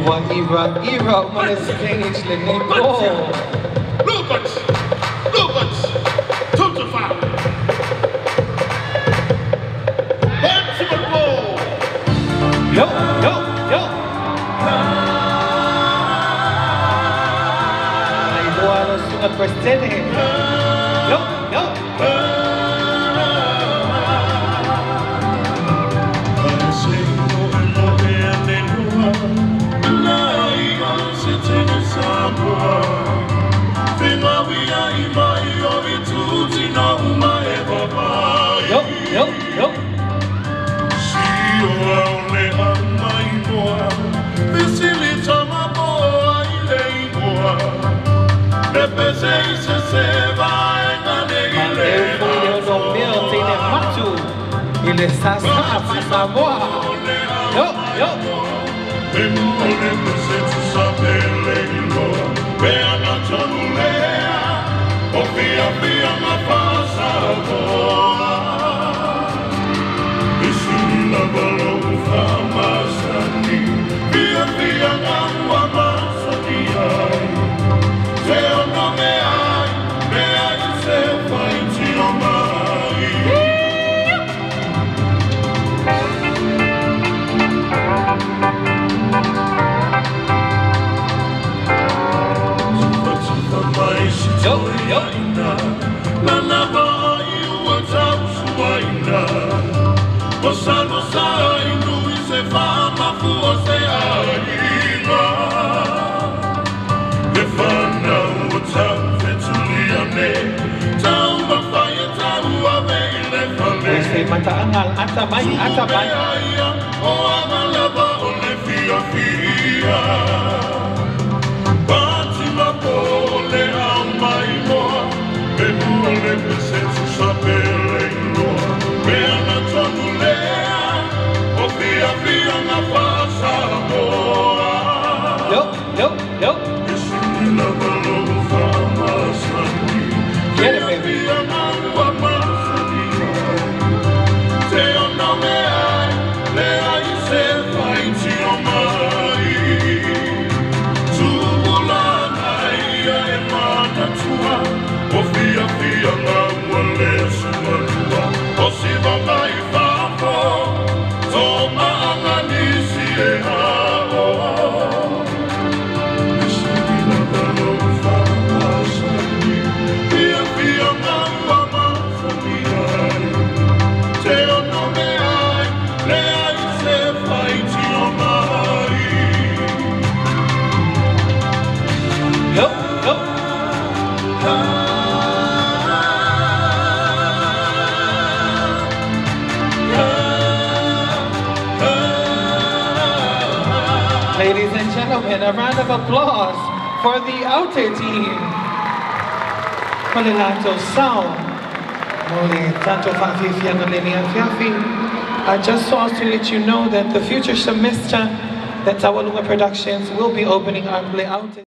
Ira, uma stage le Nico. Lupus, Tutufa. Yo. Ay, buano sunod first Teine. Yo. Samoa, Fima wia imai ovi tuti na uma eva. Yo. Si ole amai moa, visili tama boa ile moa. Repese se va engane Eu fui no meu Teine matu. Ele está para Samoa. Yo. Memore presente sapere Beana Taualuga, o via na passa boa. Isina balou famasani, via na rua masania. Seu nome ai, ai seu pai te amai. Yo. Nanava iu atau suaina. Osano sai nui se fama fua se aina. Le fana atau fetuliane. Tau mawhai tau ave le fale. Ese mataangal atamai. O amalava o le fia. Ole amai moa, e mule presente sapere inoa. Beana Taualuga, o via na passa boa. Yo. Isina balou famasani, via na rua masania. Teu nome ai, le ai se vai te amai. O via na wale sumalua. O siva mai fafo, toma anganisi e hao. Isina balou famasani, via na rua masania. Teu nome ai, le ai se vai te amai. Yo. Ladies and gentlemen, a round of applause for the Aute team. Kolilato sound. Just so to let you know that the future semester that Taualuga Productions will be opening up Aute.